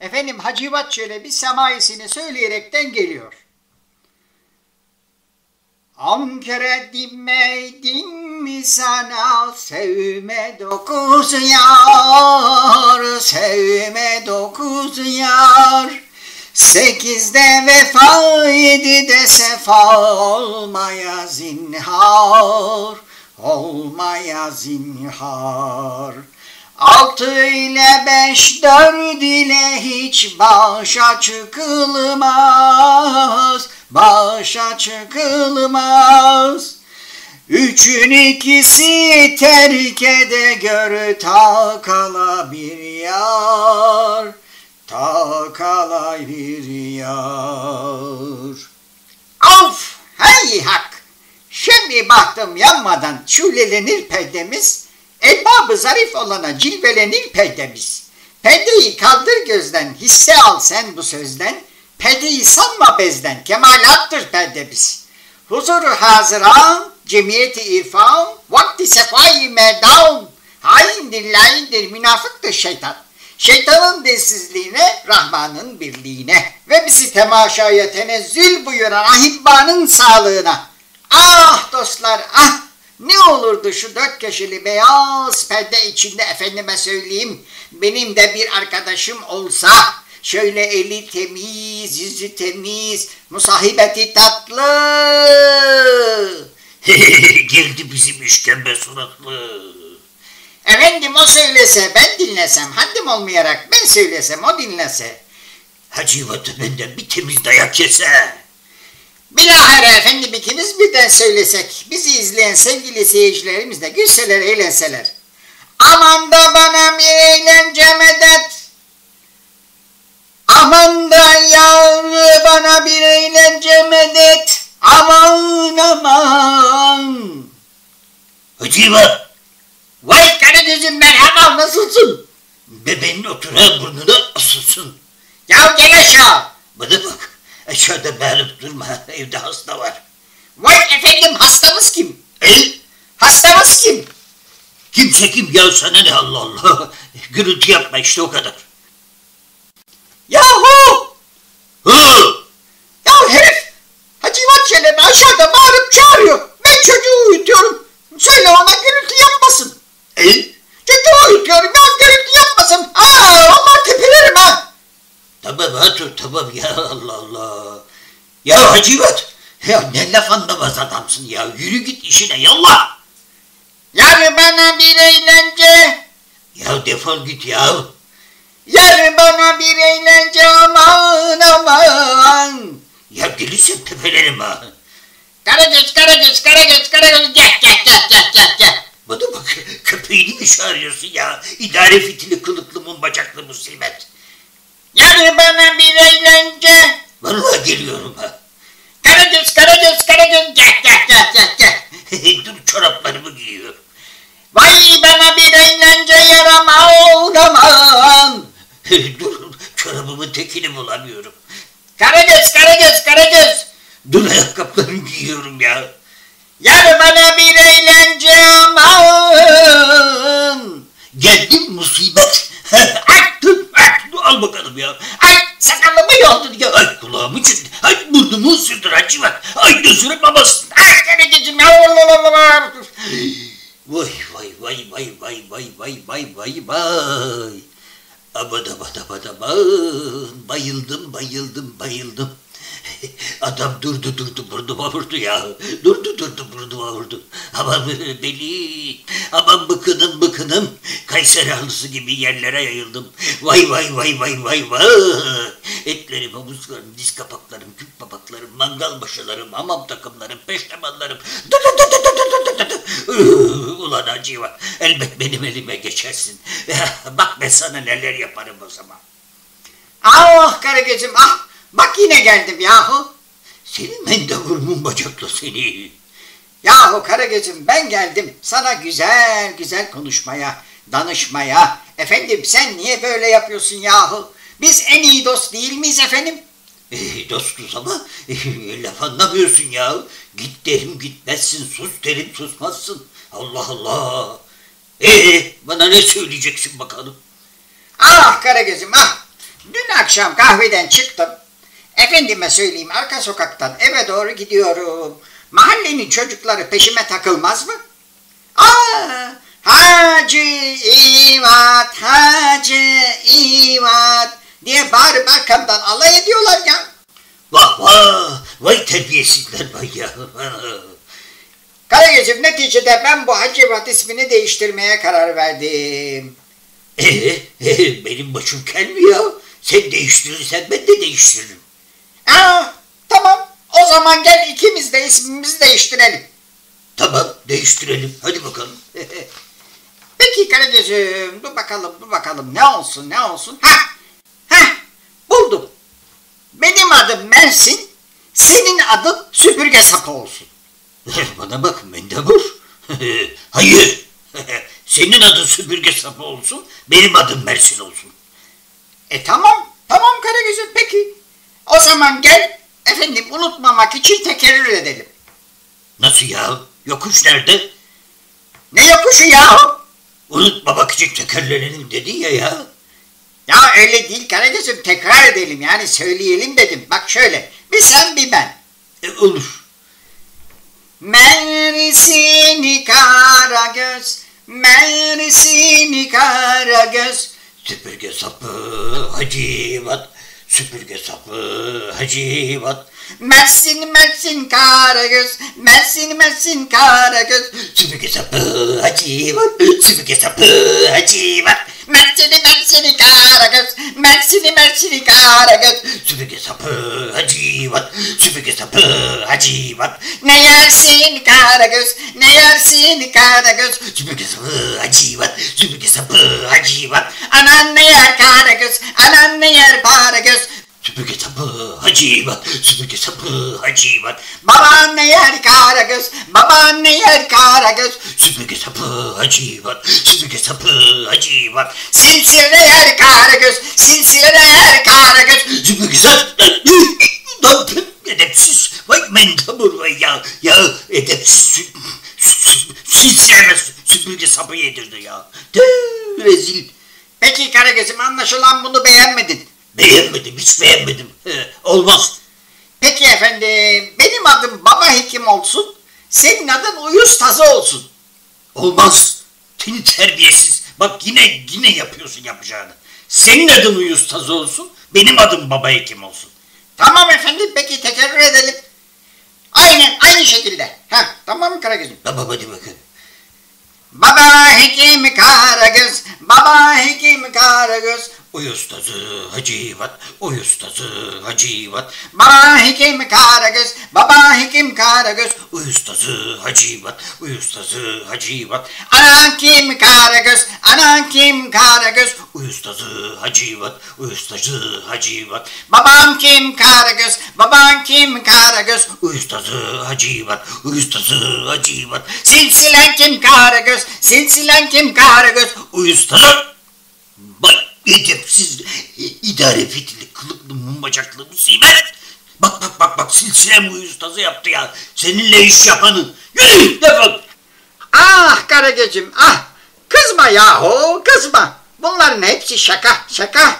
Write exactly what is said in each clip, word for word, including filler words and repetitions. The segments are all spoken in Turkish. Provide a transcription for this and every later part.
Efendim Hacivat Çelebi semaisini söyleyerekten geliyor. Ankara dinmedim mi sana, sevme dokuz yar, sevme dokuz yar. Sekizde vefa, yedide sefa, olmaya zinhar, olmaya zinhar. Altı ile beş, dört ile hiç başa çıkılmaz, başa çıkılmaz. Üçün ikisi terkede gör, takala bir yar, takala bir yar. Of, hey hak! Şimdi baktım yanmadan şulelenir perdemiz, elbab-ı zarif olana cilvelenir perdemiz. Perdeyi kaldır gözden, hisse al sen bu sözden, perdeyi sanma bezden, kemalattır perdemiz. Huzuru hazıran, cemiyeti irfan, vakti sefai merdan, haindir, laindir, münafıktır şeytan. Şeytanın densizliğine, Rahman'ın birliğine ve bizi temaşaya tenezzül buyuran ahibbanın sağlığına. Ah dostlar, ah! Ne olurdu şu dört köşeli beyaz perde içinde efendime söyleyeyim, benim de bir arkadaşım olsa, şöyle eli temiz, yüzü temiz, musahibeti tatlı. Geldi bizim işkembe suratlı. Efendim o söylese, ben dinlesem, haddim olmayarak ben söylesem, o dinlese. Hacivat'ı benden bir temiz dayak yese. Bilahare efendim ikimiz birden söylesek, bizi izleyen sevgili seyircilerimiz de gülseler, eğlenseler. Aman da bana bir eğlence medet. Aman da yavru bana bir eğlence medet. Aman aman. Hacivat! Vay Karagöz'üm merhaba, nasılsın? Bebeğin oturan burnuna asılsın. Ya gel aşağı. Bana bak. Aşağıda bağırıp durma, evde hasta var. Vay efendim, hastamız kim? E? Hastamız kim? Kimse kim ya, sana ne, Allah Allah. Gürültü yapma işte, o kadar. Yahu! Hı! Ya herif Hacivat Çelebi aşağıda bağırıp çağırıyor. Ben çocuğu uyutuyorum. Söyle ona gürültü yapmasın. E? Çocuğu uyutuyorum ya, gürültü yapmasın. Aa, Allah tepelerim ha. Tamam Hatun, tamam ya, Allah Allah. Ya Hacivat, ya ne laf anlamaz adamsın ya. Yürü git işine, yallah. Yarı bana bir eğlence. Ya defol git ya. Yarı bana bir eğlence, aman aman. Ya gelirsen tepelerim ha. Karagöz, Karagöz, Karagöz, Karagöz, gel gel gel gel gel gel. Bana bak, köpeğini mi çağırıyorsun ya? İdare fitili kılıklı mumbacaklı musibet. Yarı bana bir eğlence. Vallahi geliyorum ha. Karagöz, Karagöz, Karagöz, gel gel gel gel gel. Dur, çoraplarımı giyiyorum. Vay bana bir eğlence yaramaz aman. Dur, çorabımın tekini bulamıyorum. Karagöz, Karagöz, Karagöz. Dur, ayakkabılarımı giyiyorum ya. Yarı bana bir eğlence aman. Geldim musibet. Ay, dur, ay, al bakalım ya. Ay sakalımı yoldun ya. Ay kulağımı çizdi. Ay burnumu ısırdır Hacivat. Ay gözünü babasın. Ay Karagöz'üm ya. Vay vay vay vay vay vay vay vay vay vay. Aman aman aman aman. Bayıldım bayıldım bayıldım. Adam durdu durdu burnuma vurdu ya. Durdu durdu burnuma vurdu. Aman beli. Aman bıkınım bıkınım. Kayseri halısı gibi yerlere yayıldım. Vay vay vay vay vay vay. Etlerim, omuzlarım, diz kapaklarım, küp papaklarım, mangal başılarım, hamam takımlarım, peştemallarım. Dı dı dı dı dı dı dı dı. Ulan Hacivat, elbet benim elime geçersin. Bak ben sana neler yaparım o zaman. Ah Karagöz'üm ah. Bak yine geldim yahu. Senin mendeburmun bacaklı seni. Yahu Karagöz'üm ben geldim sana güzel güzel konuşmaya, danışmaya. Efendim sen niye böyle yapıyorsun yahu? Biz en iyi dost değil miyiz efendim? E, dostuz ama e, laf anlamıyorsun ya. Git derim gitmezsin, sus derim susmazsın. Allah Allah. Ee, bana ne söyleyeceksin bakalım? Ah Karagöz'üm ah. Dün akşam kahveden çıktım. Efendime söyleyeyim arka sokaktan eve doğru gidiyorum. Mahallenin çocukları peşime takılmaz mı? Aa, Hacı İvat, Hacı İvat diye bağırıp arkamdan alay ediyorlar ya. Vah vah, vay terbiyesizler vay ya. Karagöz'üm neticede ben bu Hacı İvat ismini değiştirmeye karar verdim. Ee, ee, benim başım kel mi ya? Sen değiştirirsen ben de değiştiririm. Aa, tamam o zaman gel ikimiz de ismimizi değiştirelim. Tamam değiştirelim hadi bakalım. Peki Karagöz'üm dur bakalım dur bakalım ne olsun ne olsun. Hah, hah buldum. Benim adım Mersin, senin adın süpürge sapı olsun. Bana bak mendebur. Hayır. Senin adın süpürge sapı olsun, benim adım Mersin olsun. E tamam, tamam Karagöz'üm peki. O zaman gel efendim unutmamak için tekerrür edelim. Nasıl ya? Yokuş nerede? Ne yokuşu ya? Unutmamak için tekerlenelim dedin ya ya. Ya öyle değil Karagöz'üm tekrar edelim yani söyleyelim dedim. Bak şöyle bir sen bir ben. E, olur. Mersin Karagöz, Mersin Karagöz. Süpürge sapı Hacivat, süpürge sapı Hacivat. Mersin Mersin Karagöz, Mersin Mersin Karagöz. Süpürge sapı Hacivat, süpürge sapı Hacivat. Mersin'i Mersin'i Karagöz, Mersin'i Mersin'i Karagöz. Süpürge sapı Hacivat, süpürge sapı Hacivat. Ne yersin Karagöz, ne yersin Karagöz. Süpürge sapı Hacivat, süpürge sapı Hacivat. Anan ne yer Karagöz, anan ne yer Karagöz. Süpürge sapı Hacivat, süpürge sapı Hacivat. Baban ne yer Karagöz, baban ne yer Karagöz. Süpürge sapı Hacivat, süpürge sapı Hacivat. Silsile yer Karagöz, silsile yer Karagöz. Süpürge sapı... Edepsiz, vay mendebur vay ya. Ya edepsiz silsileme süpürge sapı yedirdi ya. De, rezil. Peki Karagöz'üm anlaşılan bunu beğenmedin. Beğenmedim, hiç beğenmedim. He, olmaz. Peki efendim, benim adım Baba Hekim olsun, senin adın Uyuz Tazı olsun. Olmaz. Seni terbiyesiz. Bak yine yine yapıyorsun yapacağını. Senin adın Uyuz Tazı olsun, benim adım Baba Hekim olsun. Tamam efendim, peki tekerrür edelim. Aynen, aynı şekilde. Heh, tamam mı Karagöz'üm? Tamam hadi bakalım. Baba Hekim Karagöz, Baba Hekim Karagöz. Uyuz Tazı Hacivat, Uyuz Tazı Hacivat. Baba Hekim Karagöz, Baba Hekim Karagöz. Uyuz Tazı Hacivat, Uyuz Tazı Hacivat. Anan kim Karagöz, anan kim Karagöz. Uyuz Tazı Hacivat, Uyuz Tazı Hacivat. Babam kim Karagöz, baban kim Karagöz. Uyuz Tazı Hacivat, Uyuz Tazı Hacivat. Silsilen kim Karagöz, silsilen kim Karagöz. Uyuz Tazı... Bak edepsiz, idare fitili, kılıklı, mumbacaklı musibet. Bak bak bak bak silsilem Uyuz Tazı yaptı ya. Seninle iş yapanı. Yürü defol. Ah Karagöz'üm ah. Kızma yahu kızma. Bunların hepsi şaka şaka.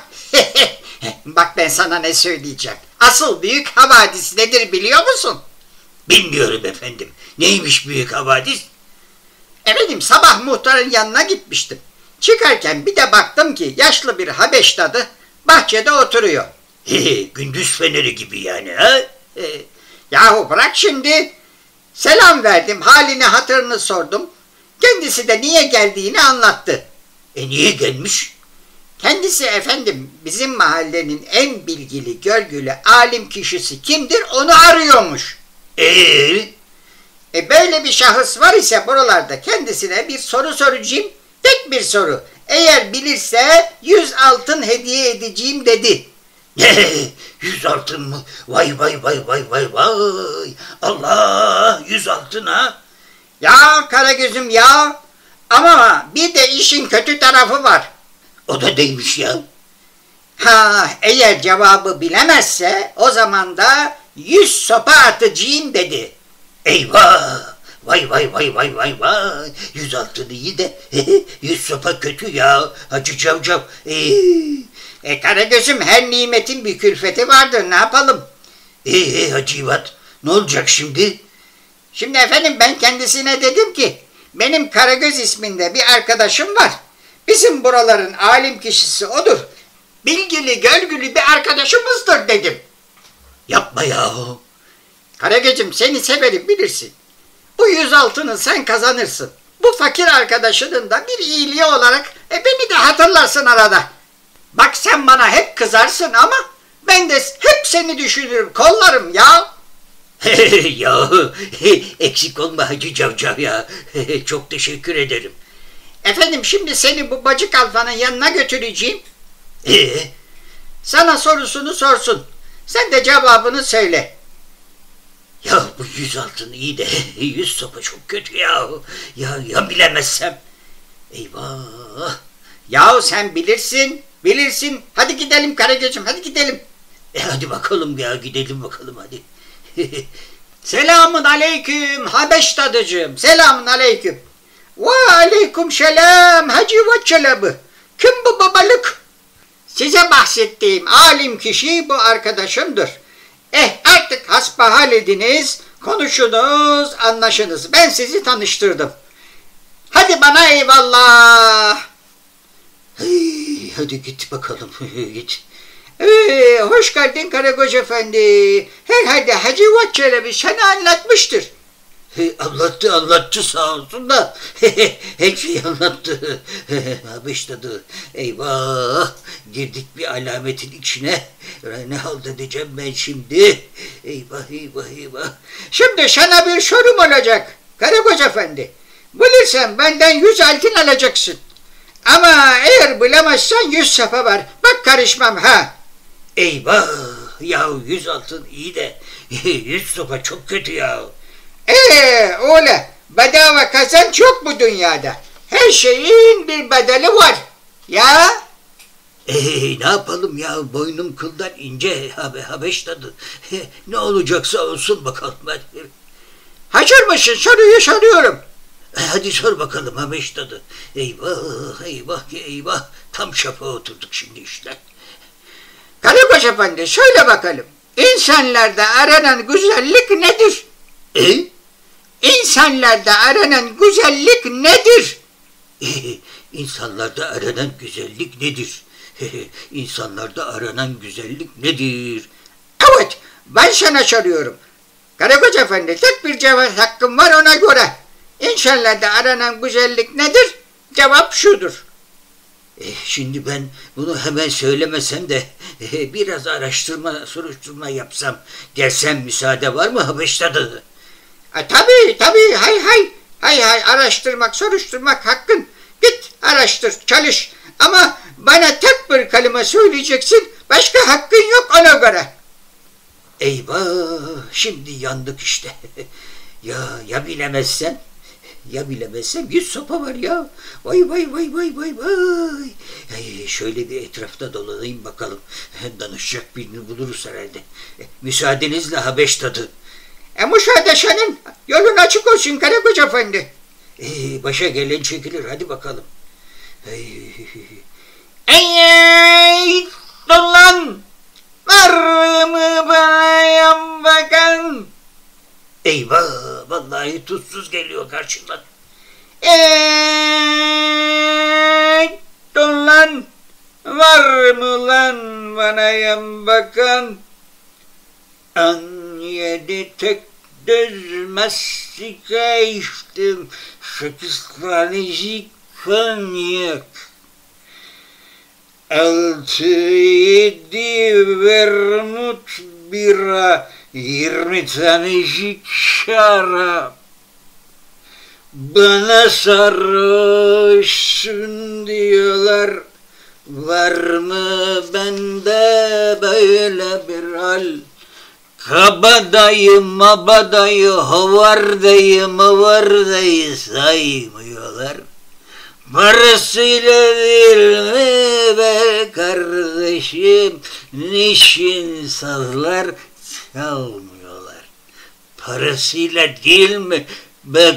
Bak ben sana ne söyleyeceğim. Asıl büyük havadis nedir biliyor musun? Bilmiyorum efendim. Neymiş büyük havadis? Efendim sabah muhtarın yanına gitmiştim. Çıkarken bir de baktım ki yaşlı bir Habeş dadı bahçede oturuyor. He, gündüz feneri gibi yani ha? E, yahu bırak şimdi. Selam verdim, halini hatırını sordum. Kendisi de niye geldiğini anlattı. E niye gelmiş? Kendisi efendim bizim mahallenin en bilgili, görgülü, alim kişisi kimdir onu arıyormuş. Eee? E böyle bir şahıs var ise buralarda kendisine bir soru soracağım. Tek bir soru. Eğer bilirse yüz altın hediye edeceğim dedi. Yüz altın mı? Vay vay vay vay vay vay. Allah yüz altın ha? Ya Karagöz'üm ya. Ama bir de işin kötü tarafı var. O da neymiş ya? Ha, eğer cevabı bilemezse o zaman da yüz sopa atacağım dedi. Eyvah! Vay vay vay vay vay vay. Yüz altın iyi de yüz sopa kötü ya. Hacı Cavcav. Ee, E Karagöz'üm, her nimetin bir külfeti vardır, ne yapalım? Ee Hacivat, ne olacak şimdi? Şimdi efendim, ben kendisine dedim ki benim Karagöz isminde bir arkadaşım var. Bizim buraların alim kişisi odur. Bilgili, görgülü bir arkadaşımızdır dedim. Yapma yahu. Karagöz'üm, seni severim, bilirsin. Bu yüz altını sen kazanırsın. Bu fakir arkadaşının da bir iyiliği olarak e, beni de hatırlarsın arada. Bak, sen bana hep kızarsın ama ben de hep seni düşünürüm, kollarım ya. Yahu eksik olma Hacı Cavcav ya. Çok teşekkür ederim. Efendim, şimdi seni bu bacı kalfanın yanına götüreceğim. Ee? Sana sorusunu sorsun. Sen de cevabını söyle. Ya bu yüz altın iyi de yüz sopa çok kötü ya. Ya ya bilemezsem. Eyvah. Yahu sen bilirsin, bilirsin. Hadi gidelim Karagöz'üm, hadi gidelim. E hadi bakalım ya, gidelim bakalım hadi. Selamun aleyküm Habeş dadıcığım, selamun aleyküm. Ve aleyküm selam Hacı Vaçalabı. Kim bu babalık? Size bahsettiğim alim kişi bu arkadaşımdır. Eh, artık hasbihal ediniz, konuşunuz, anlaşınız. Ben sizi tanıştırdım. Hadi bana eyvallah. Hey, hadi git bakalım, git. Ee, hoş geldin Karagöz Efendi. Herhalde Hacı Vaçalebi sana anlatmıştır. He, anlattı anlattı sağ olsun da her şeyi anlattı. Habeş dadı, eyvah, girdik bir alametin içine. Ne halt edeceğim ben şimdi? Eyvah eyvah eyvah. Şimdi sana bir sorum olacak Karagöz Efendi. Bilirsen benden yüz altın alacaksın. Ama eğer bilemezsen yüz sefa var. Bak, karışmam ha. Eyvah, ya yüz altın iyi de yüz sopa çok kötü ya. Eee öyle, bedava kazanç yok bu dünyada. Her şeyin bir bedeli var. Ya? Eee ne yapalım ya, boynum kıldan ince habe Habeş dadı. Ne olacaksa olsun bakalım hadi. Hazır mısın? Soruyu soruyorum. Hadi sor bakalım Habeş dadı. Eyvah eyvah eyvah, tam şafa oturduk şimdi işte. Karagöz Efendi, söyle bakalım. İnsanlarda aranan güzellik nedir? E? İnsanlarda aranan güzellik nedir? İnsanlarda aranan güzellik nedir? İnsanlarda aranan güzellik nedir? Evet, ben sana soruyorum. Karagöz Efendi, tek bir cevap hakkım var, ona göre. İnsanlarda aranan güzellik nedir? Cevap şudur. E, şimdi ben bunu hemen söylemesem de e, biraz araştırma, soruşturma yapsam, gelsem müsaade var mı Habeş dadı? E, tabii tabii, hay hay. Hay hay, araştırmak, soruşturmak hakkın. Git araştır, çalış. Ama bana tek bir kelime söyleyeceksin. Başka hakkın yok, ona göre. Eyvah, şimdi yandık işte. ya ya bilemezsem? Ya bilemezsem yüz sopa var ya. Vay vay vay vay vay vay. Ay, şöyle bir etrafta dolanayım bakalım. Danışacak birini buluruz herhalde. E, müsaadenizle Habeş dadı. E müsaade senin. Yolun açık olsun Karagöz Efendi. E, başa gelen çekilir, hadi bakalım. Ay. Ey dur lan. Var mı bana yan bakan? Eyvah, vallahi tuzsuz geliyor karşıdan. Ey dur lan. Var mı lan bana yan bakan? An yedi tek düz mastika içtim. Sekiz tanecik konyak. Altı yedi vermut bira. Yirmi tanecik şarap. Bana sarhoşsun diyorlar. Var mı bende böyle bir hal? Kabadayı, mabadayı, hovardayı, mavardayı saymıyorlar. Parasıyla değil mi be kardeşim? Niçin sazlar çalmıyorlar? Parasıyla değil mi be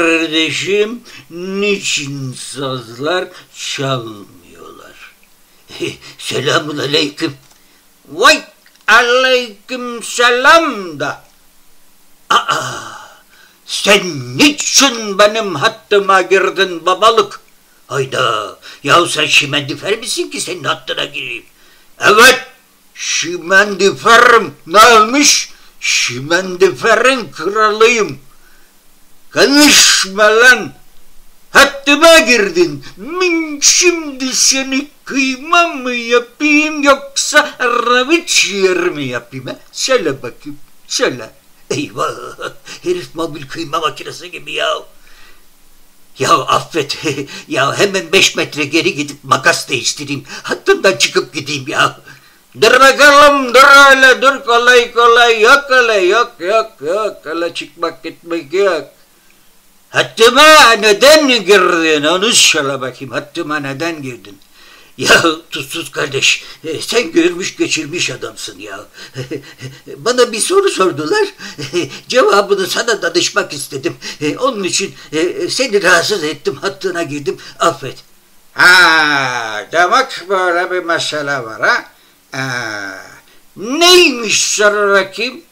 kardeşim? Niçin sazlar çalmıyorlar? Selamun aleyküm. Vay aleyküm selam da. Aa, sen niçin benim hattıma girdin babalık? Hayda, yahu sen şimendifer misin ki senin hattına gireyim? Evet, şimendiferim. Ne olmuş? Şimendiferin kralıyım. Konuşma lan. Hattıma girdin. Min şimdi seni kıyma mı yapayım yoksa raviç yer mi yapayım? He? Söyle bakayım, söyle. Eyvah, herif mobil kıyma makinesi gibi ya. Ya affet, ya hemen beş metre geri gidip makas değiştireyim. Hattından çıkıp gideyim ya. Dur bakalım, dur öyle, dur kolay kolay, yok öyle, yok yok yok, öyle çıkmak gitmek yok. Hattıma neden girdin, onu söyle bakayım, hattıma neden girdin? Ya tuzsuz kardeş, sen görmüş geçirmiş adamsın ya. Bana bir soru sordular, cevabını sana danışmak istedim. Onun için seni rahatsız ettim, hattına girdim, affet. Ha, demek böyle bir mesele var ha? Ee, neymiş soru bakayım?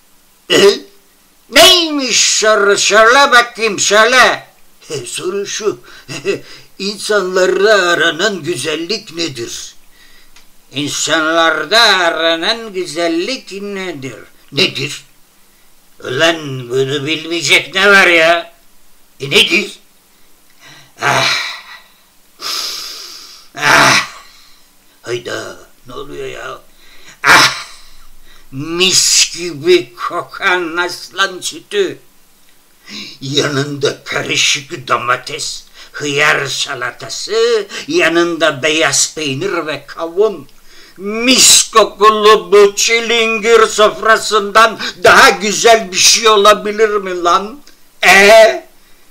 Neymiş soru, söyle bakayım, söyle. Soru şu, insanlarda aranan güzellik nedir? İnsanlarda aranan güzellik nedir? Nedir? Ulan bunu bilmeyecek ne var ya? E nedir? Ah, ah, hayda, ne oluyor ya? ah, mis gibi kokan aslan sütü. Yanında karışık domates, hıyar salatası, yanında beyaz peynir ve kavun. Mis kokulu bu çilingir sofrasından daha güzel bir şey olabilir mi lan? Ee?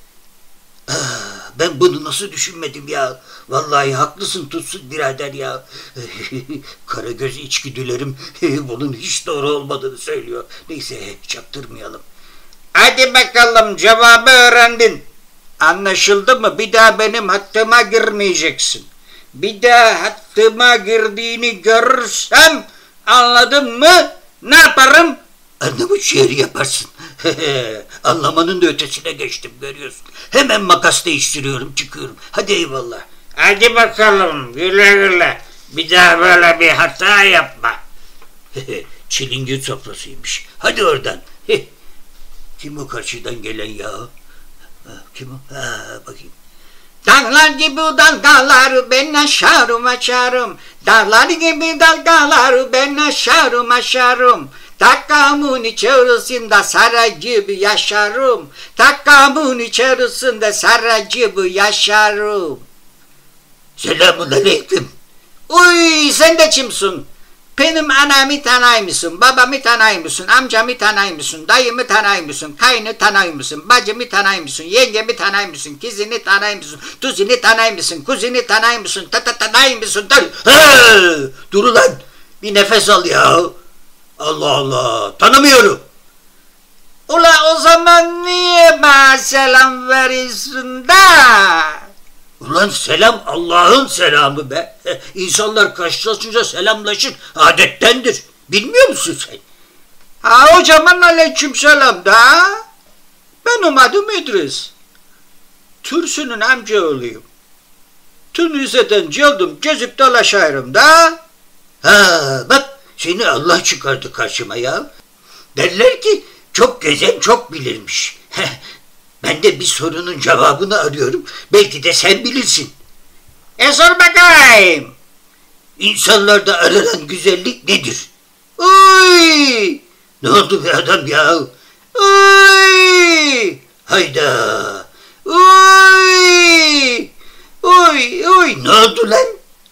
Ah, ben bunu nasıl düşünmedim ya? Vallahi haklısın tutsuz birader ya. Karagöz içgüdülerim bunun hiç doğru olmadığını söylüyor. Neyse çaktırmayalım. Hadi bakalım, cevabı öğrendin. Anlaşıldı mı? Bir daha benim hattıma girmeyeceksin. Bir daha hattıma girdiğini görürsem, anladın mı? Ne yaparım? Anlamış yeri yaparsın. Anlamanın da ötesine geçtim, görüyorsun. Hemen makas değiştiriyorum, çıkıyorum. Hadi eyvallah. Hadi bakalım, güle güle. Bir daha böyle bir hata yapma. Çilingir sofrasıymış. Hadi oradan. Kim o karşıdan gelen ya? Kim o? Ha, bakayım. Dağlar gibi dalgalar ben aşarım aşarım. Dağlar gibi dalgalar ben aşarım aşarım. Takkamın içerisinde saray gibi yaşarım. Takkamın içerisinde saray gibi yaşarım. Selamun aleyküm. Uy, sen de kimsin? Benim anamı tanıyor musun? Babamı tanıyor musun? Amcamı tanıyor musun? Dayımı tanıyor musun? Kayını tanıyor musun? Bacımı tanıyor musun? Yengemi tanıyor musun? Kızını tanıyor musun? Tuzunu tanıyor musun? Kuzunu tanıyor musun? Ta ta tanıyor musun? Dur. Dur ulan. Bir nefes al ya. Allah Allah. Tanımıyorum. Ula o zaman niye bana selam veriyorsun da? Ulan selam Allah'ın selamı be. İnsanlar karşılaşınca selamlaşır. Adettendir. Bilmiyor musun sen? Ha o zaman aleyküm selam da. Benim adım İdris. Türsünün amcaoğluyum. Tunus'tan geldim, gezip dolaşıyorum da. Ha bak seni Allah çıkardı karşıma ya. Derler ki çok gezen çok bilirmiş. Ben de bir sorunun cevabını arıyorum. Belki de sen bilirsin. E sor bakayım. İnsanlarda aranan güzellik nedir? Uy! Ne oldu be adam ya? Uy! Hayda! Uy! Uy! Uy! Ne oldu lan?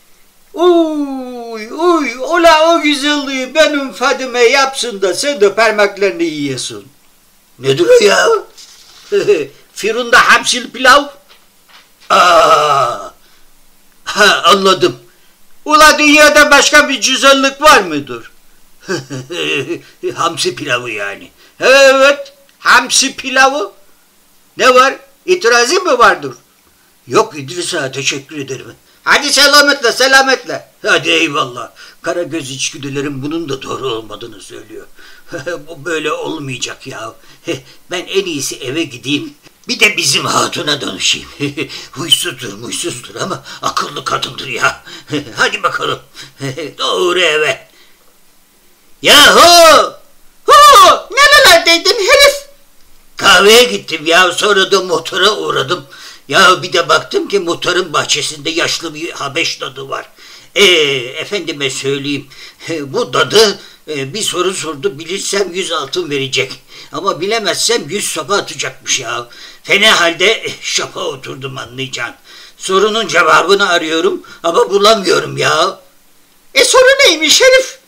Uy! Uy! Ola o güzelliği benim Fadime yapsın da sen de parmaklarını yiyorsun. Nedir o ya? Firunda hamsil pilav. Aa! Ha anladım. Ula dünyada başka bir güzellik var mıdır? Hamsi pilavı yani. Evet, hamsi pilavı. Ne var? İtirazı mı vardır? Yok İdris ağa teşekkür ederim. Hadi selametle, selametle. Hadi eyvallah. Karagöz içgüdülerim bunun da doğru olmadığını söylüyor. Bu böyle olmayacak ya. Ben en iyisi eve gideyim. Bir de bizim hatuna danışayım. Huysuzdur muysuzdur ama akıllı kadındır ya. Hadi bakalım. Doğru eve. Yahu! Hu! Nerelerdeydin herif? Kahveye gittim ya, sonra da muhtara uğradım. Ya bir de baktım ki muhtarın bahçesinde yaşlı bir Habeş dadı var. Ee, efendime söyleyeyim, bu dadı e, bir soru sordu, bilirsem yüz altın verecek. Ama bilemezsem yüz sopa atacakmış ya. Fena halde şapa oturdum anlayacağın. Sorunun cevabını arıyorum ama bulamıyorum ya. E soru neymiş herif?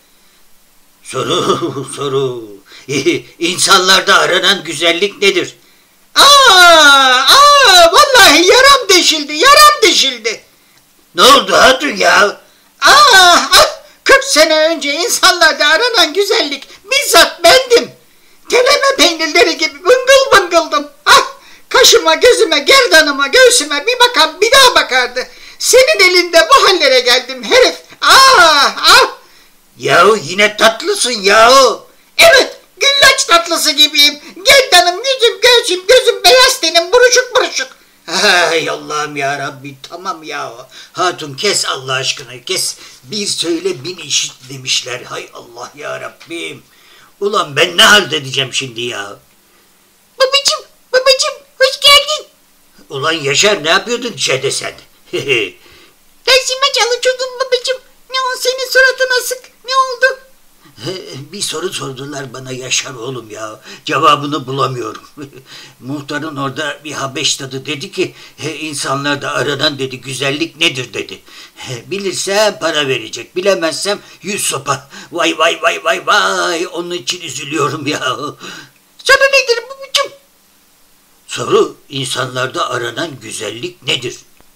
Soru, soru. İnsanlarda aranan güzellik nedir? Aa, aa, vallahi yaram deşildi, yaram deşildi. Ne oldu hatun ya? Ah, ah, kırk sene önce insanlarda aranan güzellik bizzat bendim. Teleme peynirleri gibi bıngıl bıngıldım. Ah, kaşıma, gözüme, gerdanıma, göğsüme bir bakan bir daha bakardı. Senin elinde bu hallere geldim herif. Ah, ah. Yahu yine tatlısın yahu. Evet, güllaç tatlısı gibiyim. Gerdanım, yüzüm, göğsüm, gözüm beyaz tenim, buruşuk buruşuk. Hay Allah'ım ya Rabbi, tamam ya. Hatun kes Allah aşkına, kes. Bir söyle bin işit demişler. Hay Allah ya Rabbim. Ulan ben ne halt edeceğim şimdi ya? Babacım, babacım, hoş geldin. Ulan Yaşar, ne yapıyordun içeride sen? Dersime çalışıyordum babacım. Ne o, senin suratın asık, ne oldu? Bir soru sordular bana Yaşar oğlum ya. Cevabını bulamıyorum. Muhtarın orada bir Habeş dadı dedi ki insanlarda aranan dedi güzellik nedir dedi. Bilirsem para verecek. Bilemezsem yüz sopa. Vay vay vay vay vay. Onun için üzülüyorum ya. Soru nedir babacım? Soru insanlarda aranan güzellik nedir?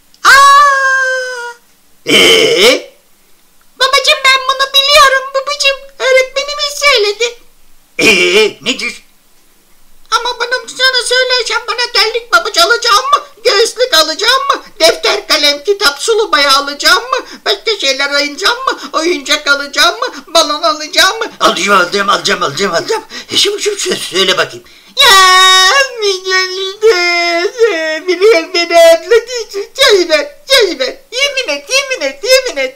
Aa! Eee? Babacım ben bunu biliyorum babacım. Öğretmenimiz söyledi. Eee nedir? Ama bunu sana söyleyeceğim, bana terlik pabuç alacağım mı? Göğüslük alacağım mı? Defter, kalem, kitap, sulu boya alacağım mı? Başka şeyler alacağım mı? Oyuncak alacağım mı? Balon alacağım mı? Alacağım alacağım alacağım alacağım alacağım. Şimdi şimdi söyle bakayım. Ya milyonide biliyorum beni atladığı için. Çay ver, çay ver. Yemin et, yemin et, yemin et.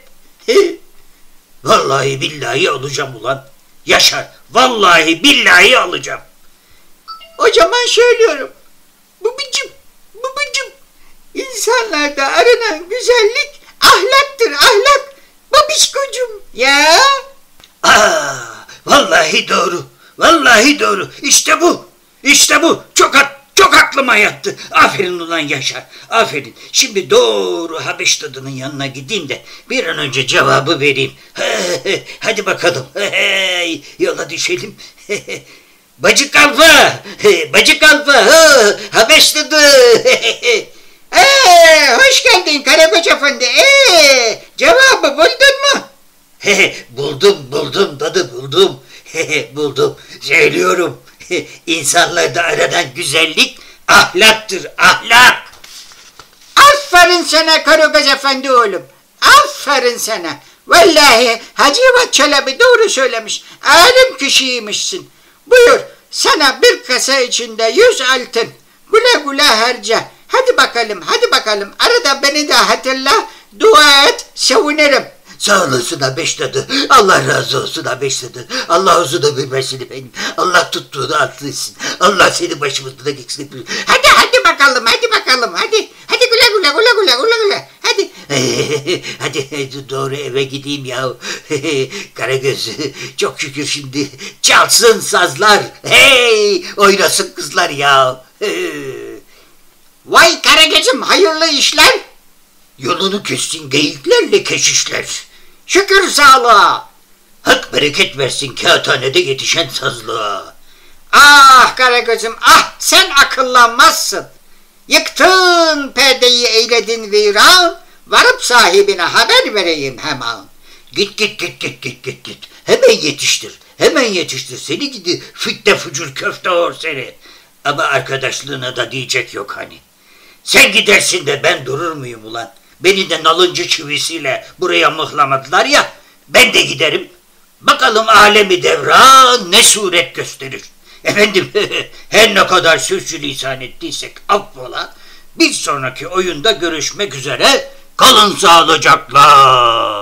Vallahi billahi alacağım ulan. Yaşar, vallahi billahi alacağım. O zaman söylüyorum. Babacım, babacım. İnsanlarda aranan güzellik ahlaktır, ahlak. Babişkocuğum. Ya. Aa, vallahi doğru. Vallahi doğru. İşte bu. İşte bu. Çok hat, çok aklıma yattı. Aferin ulan Yaşar. Aferin. Şimdi doğru Habeş dadının yanına gideyim de bir an önce cevabı vereyim. Hadi bakalım. Yola düşelim. Bacı kalfa. Bacı kalfa. Habeş dadı. Ee, hoş geldin Karagöz Efendi. Ee, cevabı buldun mu? buldum buldum dadı buldum. buldum. Söylüyorum. İnsanlarda aranan güzellik ahlaktır, ahlak. Aferin sana Karagöz Efendi oğlum. Aferin sana. Vallahi Hacivat Çelebi doğru söylemiş. Alim kişiymişsin. Buyur, sana bir kasa içinde yüz altın. Güle güle harca. Hadi bakalım, hadi bakalım. Arada beni de hatırla, dua et, sevinirim. Sağ olasın Habeş dadı. Allah razı olsun Habeş dadı. Allah uzun bilmesini benim. Allah tuttuğunu atlıysın. Allah seni başımızdan eksiltmiyor. Hadi hadi bakalım, hadi bakalım, hadi. Hadi güle güle, güle güle, güle güle. Hadi. Hadi doğru eve gideyim ya. Karagöz, çok şükür şimdi çalsın sazlar. Hey, oynasın kızlar ya. Vay Karagöz'üm, hayırlı işler. Yolunu kessin geyiklerle keşişler. Şükür sağlığa. Hak bereket versin kağıthanede yetişen sazlığa. Ah Karagöz'üm, ah sen akıllanmazsın. Yıktın perdeyi, eyledin viran. Varıp sahibine haber vereyim hemen. Git git git git git git git. Hemen yetiştir. Hemen yetiştir. Seni gidi fitne fucur köfte or seni. Ama arkadaşlığına da diyecek yok hani. Sen gidersin de ben durur muyum ulan? Beni de nalıncı çivisiyle buraya mıhlamadılar ya. Ben de giderim. Bakalım alemi devran ne suret gösterir. Efendim her ne kadar sürçülisan ettiysek affola. Bir sonraki oyunda görüşmek üzere. Kalın sağlıcakla.